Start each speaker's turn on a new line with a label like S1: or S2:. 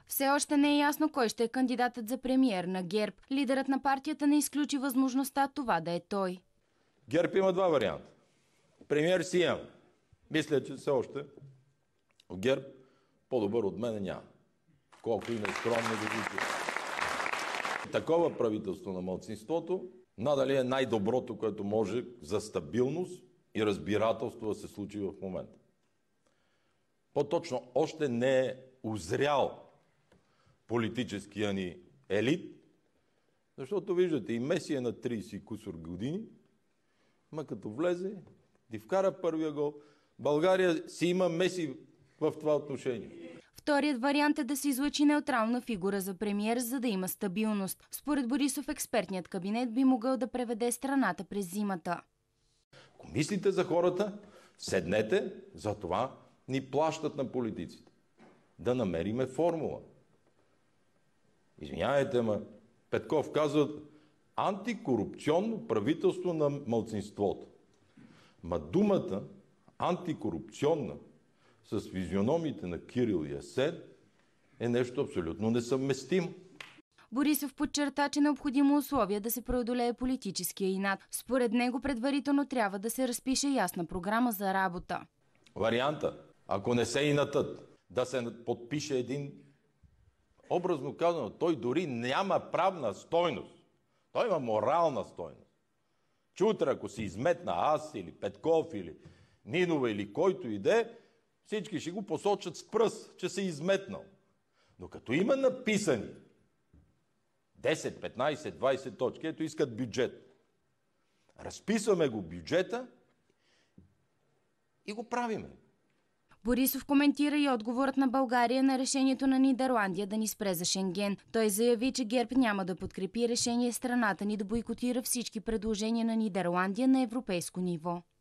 S1: Все още не е ясно кой ще е кандидатът за премиер на ГЕРБ. Лидерът на партията не изключи възможността това да е той.
S2: ГЕРБ има два варианта. Премиер си има. Мисля, че все още в ГЕРБ по-добър от мен няма. Колко им е скромно да го. Такова правителство на малцинството надали е най-доброто, което може за стабилност и разбирателство да се случи в момента. По-точно, още не е узрял политическия ни елит, защото виждате, и Меси е на 30 кусор години, ма като влезе, ти вкара първия гол, България си има Меси в това отношение.
S1: Вторият вариант е да се излъчи неутрална фигура за премиер, за да има стабилност. Според Борисов, експертният кабинет би могъл да преведе страната през зимата.
S2: Ако мислите за хората, седнете, за това ни плащат на политиците. Да намериме формула. Извинявайте, ма Петков казва антикорупционно правителство на малцинството. Ма думата антикорупционна с физиономите на Кирил и Асен е нещо абсолютно несъвместимо.
S1: Борисов подчерта, че необходимо условие да се преодолее политическия инат. Според него предварително трябва да се разпише ясна програма за работа.
S2: Варианта, ако не се инатът, да се подпише един, образно казано, той дори няма правна стойност. Той има морална стойност. Че утре, ако си изметна аз или Петков или Нинова или който иде, всички ще го посочат с пръст, че се изметнал. Но като има написани 10, 15, 20 точки, ето искат бюджет. Разписваме го бюджета и го правиме.
S1: Борисов коментира и отговорът на България на решението на Нидерландия да ни спре за Шенген. Той заяви, че ГЕРБ няма да подкрепи решение страната ни да бойкотира всички предложения на Нидерландия на европейско ниво.